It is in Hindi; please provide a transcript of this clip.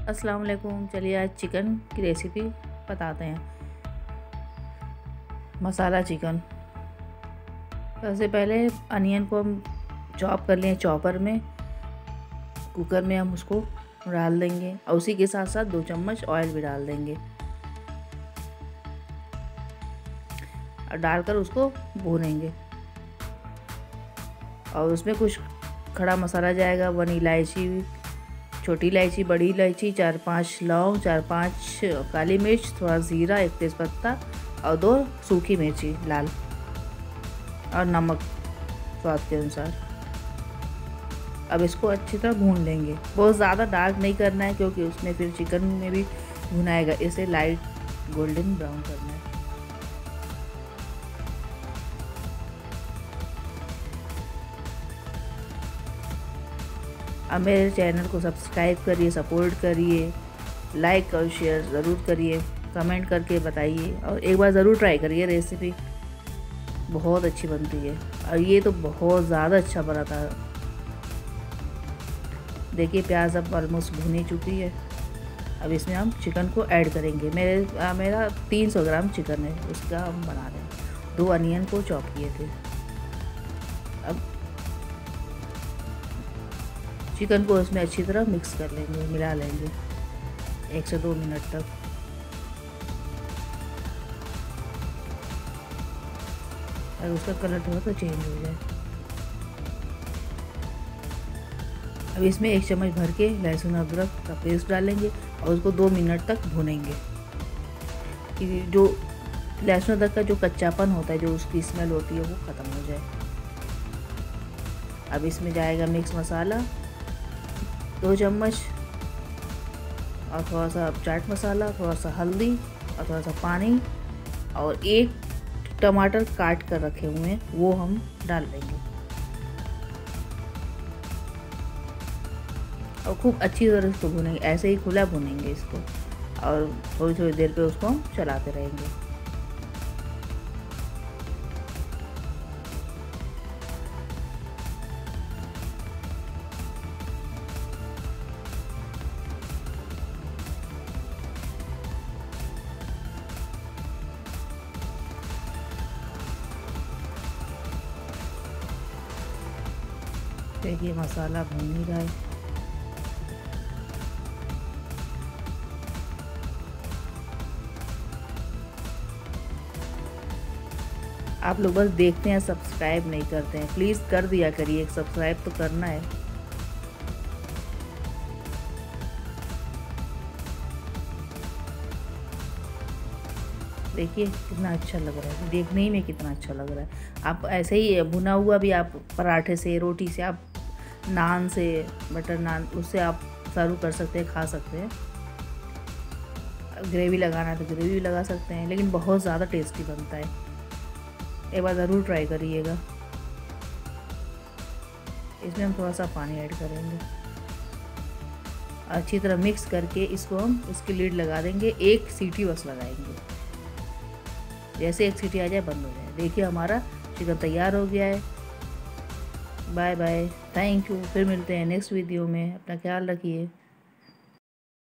अस्सलाम वालेकुम। चलिए आज चिकन की रेसिपी बताते हैं। मसाला चिकन। सबसे पहले अनियन को हम चॉप कर लें चॉपर में। कुकर में हम उसको डाल देंगे और उसी के साथ साथ 2 चम्मच ऑयल भी डाल देंगे और डालकर उसको भूनेंगे। और उसमें कुछ खड़ा मसाला जाएगा। 1 इलायची, छोटी इलायची, बड़ी इलायची, 4-5 लौंग, 4-5 काली मिर्च, थोड़ा ज़ीरा, 1 तेज़पत्ता और 2 सूखी मिर्ची लाल, और नमक स्वाद के अनुसार। अब इसको अच्छी तरह भून लेंगे। बहुत ज़्यादा डार्क नहीं करना है क्योंकि उसमें फिर चिकन में भी भुनाएगा। इसे लाइट गोल्डन ब्राउन करना है। अब मेरे चैनल को सब्सक्राइब करिए, सपोर्ट करिए, लाइक और शेयर ज़रूर करिए, कमेंट करके बताइए और एक बार ज़रूर ट्राई करिए। रेसिपी बहुत अच्छी बनती है और ये तो बहुत ज़्यादा अच्छा बना था। देखिए प्याज अब ऑलमोस्ट भुनी चुकी है। अब इसमें हम चिकन को ऐड करेंगे। मेरा 300 ग्राम चिकन है, उसका हम बना रहे हैं। 2 अनियन को चॉप किए थे। अब चिकन को उसमें अच्छी तरह मिक्स कर लेंगे, मिला लेंगे 1 से 2 मिनट तक। और उसका कलर थोड़ा सा चेंज हो जाए। अब इसमें 1 चम्मच भर के लहसुन अदरक का पेस्ट डालेंगे और उसको 2 मिनट तक भूनेंगे कि जो लहसुन अदरक का जो कच्चापन होता है, जो उसकी स्मेल होती है, वो ख़त्म हो जाए। अब इसमें जाएगा मिक्स मसाला 2 चम्मच और थोड़ा सा चाट मसाला, थोड़ा सा हल्दी और थोड़ा सा पानी, और 1 टमाटर काट कर रखे हुए हैं वो हम डाल देंगे और खूब अच्छी तरह से भुनेंगे। ऐसे ही खुला भुनेंगे इसको और थोड़ी थोड़ी देर पे उसको हम चलाते रहेंगे। देखिए मसाला भून ही रहा है। आप लोग बस देखते हैं, सब्सक्राइब नहीं करते हैं। प्लीज़ कर दिया करिए, सब्सक्राइब तो करना है। देखिए कितना अच्छा लग रहा है, देखने ही में कितना अच्छा लग रहा है। आप ऐसे ही भुना हुआ भी आप पराठे से, रोटी से, आप नान से, बटर नान, उससे आप सर्व कर सकते हैं, खा सकते हैं। ग्रेवी लगाना है तो ग्रेवी भी लगा सकते हैं, लेकिन बहुत ज़्यादा टेस्टी बनता है। एक बार ज़रूर ट्राई करिएगा। इसमें हम थोड़ा सा पानी ऐड करेंगे। अच्छी तरह मिक्स करके इसको हम उसकी लीड लगा देंगे। 1 सीटी बस लगाएंगे। जैसे 1 सीटी आ जाए बंद हो जाए। देखिए हमारा चिकन तैयार हो गया है। Bye bye, thank you. फिर मिलते हैं नेक्स्ट वीडियो में। अपना ख्याल रखिए।